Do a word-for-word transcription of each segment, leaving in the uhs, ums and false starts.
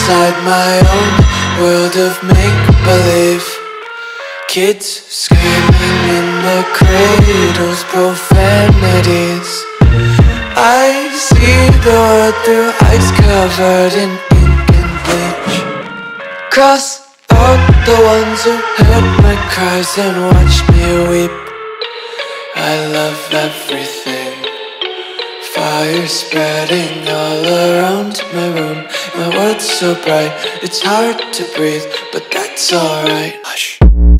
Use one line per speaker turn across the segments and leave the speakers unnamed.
inside my own world of make-believe. Kids screaming in the cradles, profanities. I see the world through ice covered in ink and bleach. Cross out the ones who heard my cries and watched me weep. I love everything. Fire spreading all around my room. My world's so bright, it's hard to breathe, but that's alright. Hush.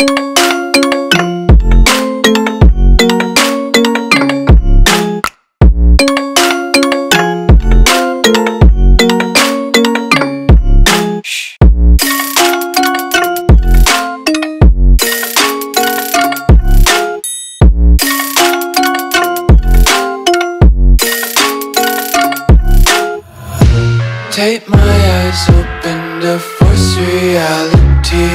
Take my eyes open to force reality.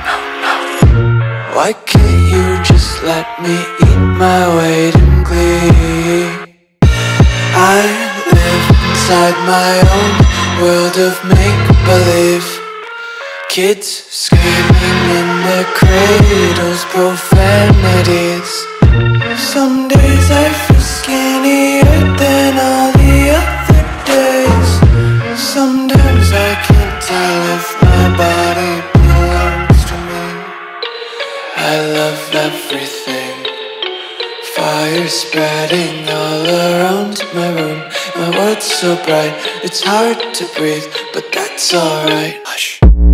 Why can't you just let me eat my weight in glee? I live inside my own world of make-believe. Kids screaming in their cradles, profanities. Some days I feel skinnier than all the other days. Sometimes I can't tell if my body belongs to me. I love everything. Fire spreading all around my room. My world's so bright, it's hard to breathe, but that's alright. Hush.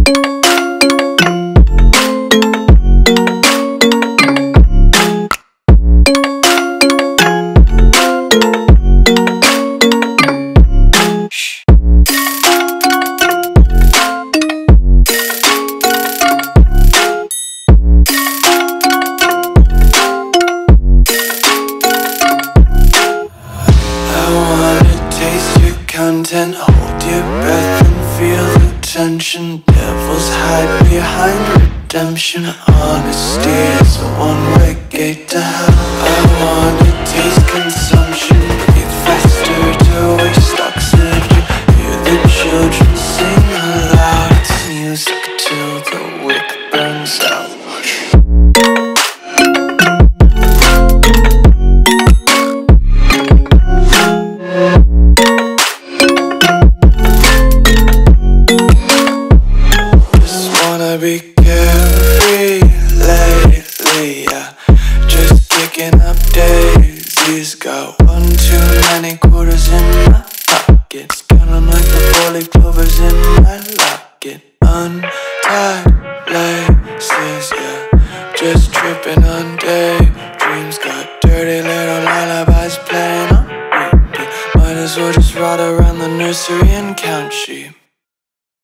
Content, hold your breath and feel the tension. Devils hide behind redemption. Honesty is a one-way gate to hell. I wanna taste consumption. Breathe faster to waste oxygen. Hear the children sing aloud. It's music till the wick burns out. Be carefree lately, yeah. Just kicking up daisies. Got one too many quarters in my pockets. Count 'em like the four-leaf clovers in my locket. Untied laces, yeah. Just tripping on daydreams. Got dirty little lullabies playing on repeat. Might as well just ride around the nursery and count sheep.